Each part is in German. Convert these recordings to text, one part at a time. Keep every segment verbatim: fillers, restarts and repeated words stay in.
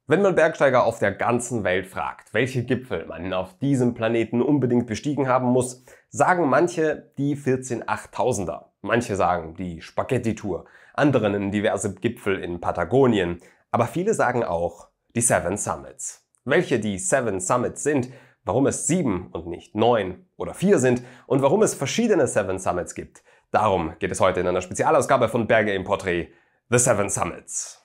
Wenn man Bergsteiger auf der ganzen Welt fragt, welche Gipfel man auf diesem Planeten unbedingt bestiegen haben muss, sagen manche die vierzehn achttausender. Manche sagen die Spaghetti-Tour, andere nennen diverse Gipfel in Patagonien, aber viele sagen auch die Seven Summits. Welche die Seven Summits sind, warum es sieben und nicht neun oder vier sind und warum es verschiedene Seven Summits gibt, darum geht es heute in einer Spezialausgabe von Berge im Porträt, The Seven Summits.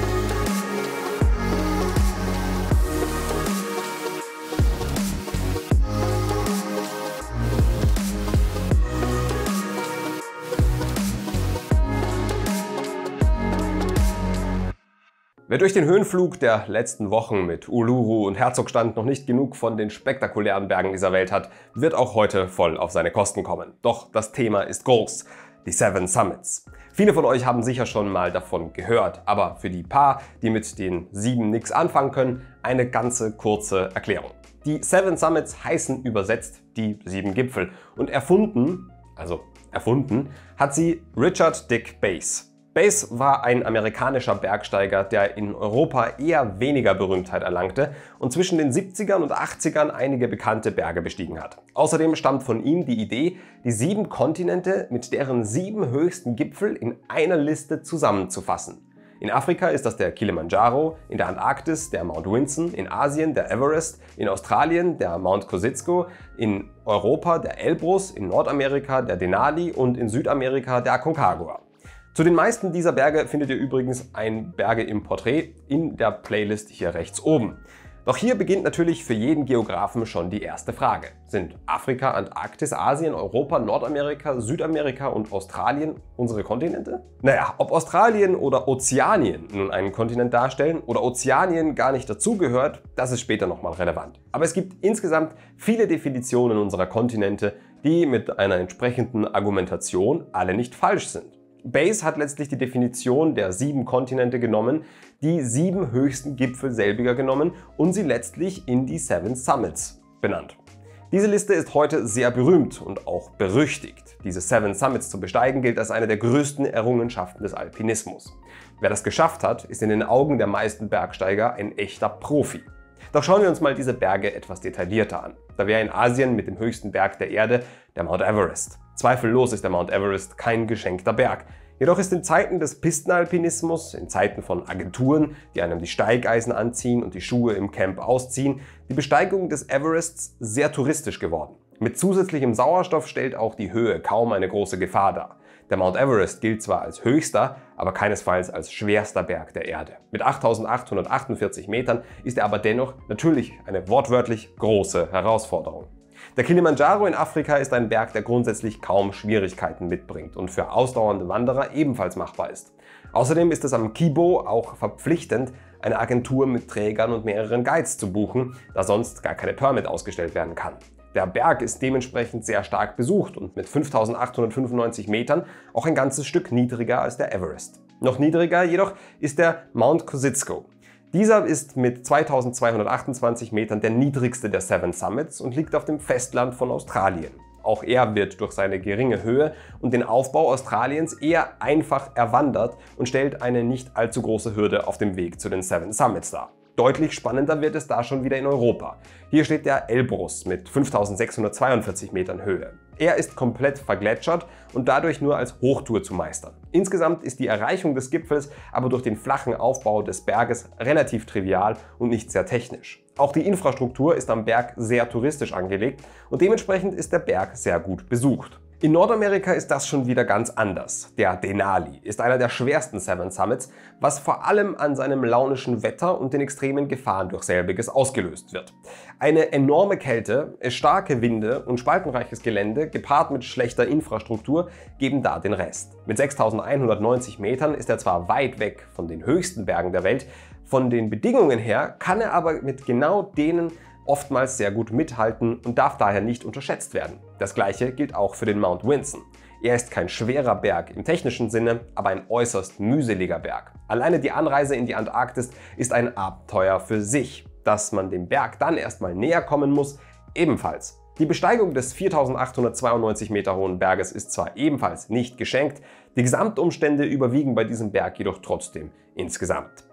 Wer durch den Höhenflug der letzten Wochen mit Uluru und Herzogstand noch nicht genug von den spektakulären Bergen dieser Welt hat, wird auch heute voll auf seine Kosten kommen. Doch das Thema ist groß, die Seven Summits. Viele von euch haben sicher schon mal davon gehört, aber für die paar, die mit den sieben nix anfangen können, eine ganze kurze Erklärung. Die Seven Summits heißen übersetzt die sieben Gipfel und erfunden, also erfunden, hat sie Richard Dick Bass. Bass war ein amerikanischer Bergsteiger, der in Europa eher weniger Berühmtheit erlangte und zwischen den siebzigern und achtzigern einige bekannte Berge bestiegen hat. Außerdem stammt von ihm die Idee, die sieben Kontinente mit deren sieben höchsten Gipfel in einer Liste zusammenzufassen. In Afrika ist das der Kilimanjaro, in der Antarktis der Mount Vinson, in Asien der Everest, in Australien der Mount Kosciuszko, in Europa der Elbrus, in Nordamerika der Denali und in Südamerika der Aconcagua. Zu den meisten dieser Berge findet ihr übrigens ein Berge im Porträt in der Playlist hier rechts oben. Doch hier beginnt natürlich für jeden Geografen schon die erste Frage. Sind Afrika, Antarktis, Asien, Europa, Nordamerika, Südamerika und Australien unsere Kontinente? Naja, ob Australien oder Ozeanien nun einen Kontinent darstellen oder Ozeanien gar nicht dazugehört, das ist später nochmal relevant. Aber es gibt insgesamt viele Definitionen unserer Kontinente, die mit einer entsprechenden Argumentation alle nicht falsch sind. Bass hat letztlich die Definition der sieben Kontinente genommen, die sieben höchsten Gipfel selbiger genommen und sie letztlich in die Seven Summits benannt. Diese Liste ist heute sehr berühmt und auch berüchtigt. Diese Seven Summits zu besteigen gilt als eine der größten Errungenschaften des Alpinismus. Wer das geschafft hat, ist in den Augen der meisten Bergsteiger ein echter Profi. Doch schauen wir uns mal diese Berge etwas detaillierter an. Da wäre in Asien mit dem höchsten Berg der Erde der Mount Everest. Zweifellos ist der Mount Everest kein geschenkter Berg. Jedoch ist in Zeiten des Pistenalpinismus, in Zeiten von Agenturen, die einem die Steigeisen anziehen und die Schuhe im Camp ausziehen, die Besteigung des Everests sehr touristisch geworden. Mit zusätzlichem Sauerstoff stellt auch die Höhe kaum eine große Gefahr dar. Der Mount Everest gilt zwar als höchster, aber keinesfalls als schwerster Berg der Erde. Mit achttausendachthundertachtundvierzig Metern ist er aber dennoch natürlich eine wortwörtlich große Herausforderung. Der Kilimanjaro in Afrika ist ein Berg, der grundsätzlich kaum Schwierigkeiten mitbringt und für ausdauernde Wanderer ebenfalls machbar ist. Außerdem ist es am Kibo auch verpflichtend, eine Agentur mit Trägern und mehreren Guides zu buchen, da sonst gar keine Permit ausgestellt werden kann. Der Berg ist dementsprechend sehr stark besucht und mit fünftausendachthundertfünfundneunzig Metern auch ein ganzes Stück niedriger als der Everest. Noch niedriger jedoch ist der Mount Kosciuszko. Dieser ist mit zweitausendzweihundertachtundzwanzig Metern der niedrigste der Seven Summits und liegt auf dem Festland von Australien. Auch er wird durch seine geringe Höhe und den Aufbau Australiens eher einfach erwandert und stellt eine nicht allzu große Hürde auf dem Weg zu den Seven Summits dar. Deutlich spannender wird es da schon wieder in Europa. Hier steht der Elbrus mit fünftausendsechshundertzweiundvierzig Metern Höhe. Er ist komplett vergletschert und dadurch nur als Hochtour zu meistern. Insgesamt ist die Erreichung des Gipfels aber durch den flachen Aufbau des Berges relativ trivial und nicht sehr technisch. Auch die Infrastruktur ist am Berg sehr touristisch angelegt und dementsprechend ist der Berg sehr gut besucht. In Nordamerika ist das schon wieder ganz anders. Der Denali ist einer der schwersten Seven Summits, was vor allem an seinem launischen Wetter und den extremen Gefahren durch selbiges ausgelöst wird. Eine enorme Kälte, starke Winde und spaltenreiches Gelände gepaart mit schlechter Infrastruktur geben da den Rest. Mit sechstausendeinhundertneunzig Metern ist er zwar weit weg von den höchsten Bergen der Welt, von den Bedingungen her kann er aber mit genau denen oftmals sehr gut mithalten und darf daher nicht unterschätzt werden. Das gleiche gilt auch für den Mount Vinson. Er ist kein schwerer Berg im technischen Sinne, aber ein äußerst mühseliger Berg. Alleine die Anreise in die Antarktis ist ein Abenteuer für sich. Dass man dem Berg dann erstmal näher kommen muss, ebenfalls. Die Besteigung des viertausendachthundertzweiundneunzig Meter hohen Berges ist zwar ebenfalls nicht geschenkt, die Gesamtumstände überwiegen bei diesem Berg jedoch trotzdem insgesamt.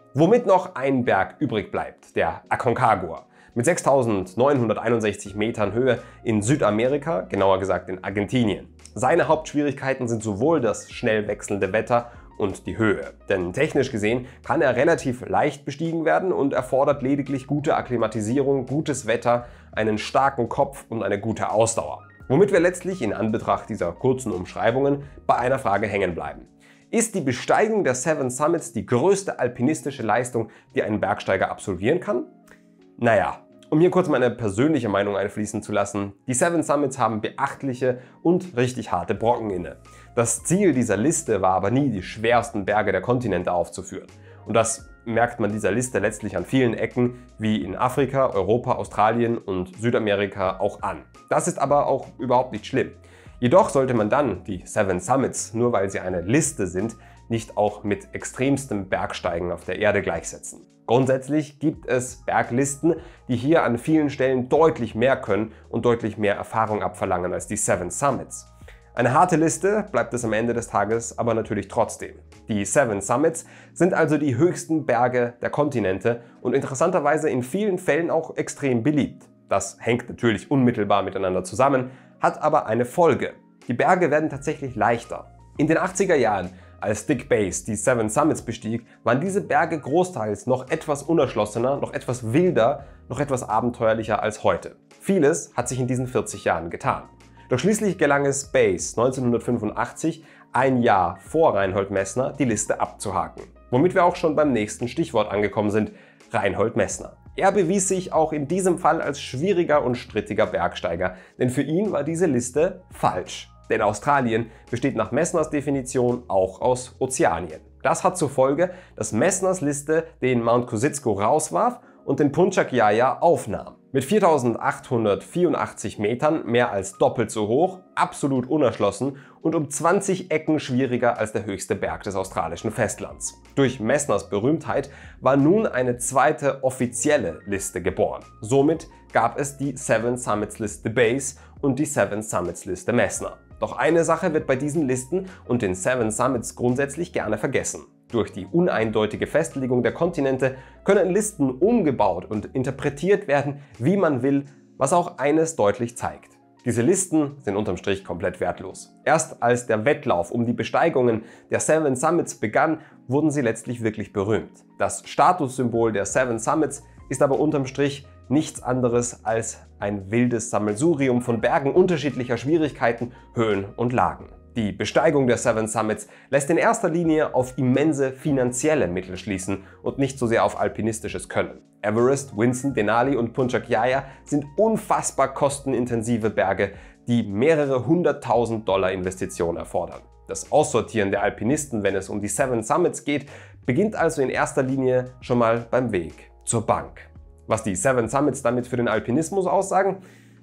Womit noch ein Berg übrig bleibt, der Aconcagua. Mit sechstausendneunhunderteinundsechzig Metern Höhe in Südamerika, genauer gesagt in Argentinien. Seine Hauptschwierigkeiten sind sowohl das schnell wechselnde Wetter und die Höhe. Denn technisch gesehen kann er relativ leicht bestiegen werden und erfordert lediglich gute Akklimatisierung, gutes Wetter, einen starken Kopf und eine gute Ausdauer. Womit wir letztlich in Anbetracht dieser kurzen Umschreibungen bei einer Frage hängen bleiben. Ist die Besteigung der Seven Summits die größte alpinistische Leistung, die ein Bergsteiger absolvieren kann? Naja, um hier kurz meine persönliche Meinung einfließen zu lassen, die Seven Summits haben beachtliche und richtig harte Brocken inne. Das Ziel dieser Liste war aber nie, die schwersten Berge der Kontinente aufzuführen. Und das merkt man dieser Liste letztlich an vielen Ecken, wie in Afrika, Europa, Australien und Südamerika auch an. Das ist aber auch überhaupt nicht schlimm. Jedoch sollte man dann die Seven Summits, nur weil sie eine Liste sind, nicht auch mit extremstem Bergsteigen auf der Erde gleichsetzen. Grundsätzlich gibt es Berglisten, die hier an vielen Stellen deutlich mehr können und deutlich mehr Erfahrung abverlangen als die Seven Summits. Eine harte Liste bleibt es am Ende des Tages aber natürlich trotzdem. Die Seven Summits sind also die höchsten Berge der Kontinente und interessanterweise in vielen Fällen auch extrem beliebt. Das hängt natürlich unmittelbar miteinander zusammen, hat aber eine Folge. Die Berge werden tatsächlich leichter. In den achtziger Jahren, als Dick Bays die Seven Summits bestieg, waren diese Berge großteils noch etwas unerschlossener, noch etwas wilder, noch etwas abenteuerlicher als heute. Vieles hat sich in diesen vierzig Jahren getan. Doch schließlich gelang es Bays neunzehnhundertfünfundachtzig, ein Jahr vor Reinhold Messner, die Liste abzuhaken. Womit wir auch schon beim nächsten Stichwort angekommen sind, Reinhold Messner. Er bewies sich auch in diesem Fall als schwieriger und strittiger Bergsteiger, denn für ihn war diese Liste falsch. Denn Australien besteht nach Messners Definition auch aus Ozeanien. Das hat zur Folge, dass Messners Liste den Mount Kosciuszko rauswarf und den Puncak Jaya aufnahm. Mit viertausendachthundertvierundachtzig Metern, mehr als doppelt so hoch, absolut unerschlossen und um zwanzig Ecken schwieriger als der höchste Berg des australischen Festlands. Durch Messners Berühmtheit war nun eine zweite offizielle Liste geboren. Somit gab es die Seven Summits Liste Bays und die Seven Summits Liste Messner. Doch eine Sache wird bei diesen Listen und den Seven Summits grundsätzlich gerne vergessen. Durch die uneindeutige Festlegung der Kontinente können Listen umgebaut und interpretiert werden, wie man will, was auch eines deutlich zeigt. Diese Listen sind unterm Strich komplett wertlos. Erst als der Wettlauf um die Besteigungen der Seven Summits begann, wurden sie letztlich wirklich berühmt. Das Statussymbol der Seven Summits ist aber unterm Strich nichts anderes als ein wildes Sammelsurium von Bergen unterschiedlicher Schwierigkeiten, Höhen und Lagen. Die Besteigung der Seven Summits lässt in erster Linie auf immense finanzielle Mittel schließen und nicht so sehr auf alpinistisches Können. Everest, Vinson, Denali und Puncak Jaya sind unfassbar kostenintensive Berge, die mehrere hunderttausend Dollar Investitionen erfordern. Das Aussortieren der Alpinisten, wenn es um die Seven Summits geht, beginnt also in erster Linie schon mal beim Weg zur Bank. Was die Seven Summits damit für den Alpinismus aussagen?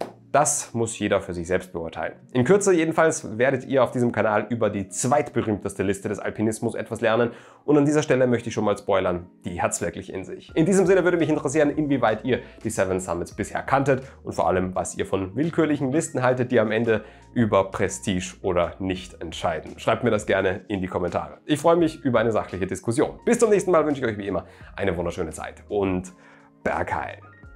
Das muss jeder für sich selbst beurteilen. In Kürze jedenfalls werdet ihr auf diesem Kanal über die zweitberühmteste Liste des Alpinismus etwas lernen und an dieser Stelle möchte ich schon mal spoilern, die hat's wirklich in sich. In diesem Sinne würde mich interessieren, inwieweit ihr die Seven Summits bisher kanntet und vor allem, was ihr von willkürlichen Listen haltet, die am Ende über Prestige oder nicht entscheiden. Schreibt mir das gerne in die Kommentare. Ich freue mich über eine sachliche Diskussion. Bis zum nächsten Mal wünsche ich euch wie immer eine wunderschöne Zeit und Bergheil!